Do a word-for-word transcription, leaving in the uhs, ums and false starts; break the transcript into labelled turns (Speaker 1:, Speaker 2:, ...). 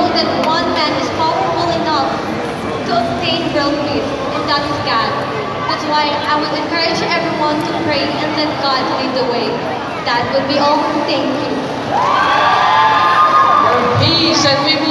Speaker 1: know that one man is powerful enough to obtain world peace, and that is God. That's why I would encourage everyone to pray and let God lead the way. That would be all. Thank you.
Speaker 2: Peace, and we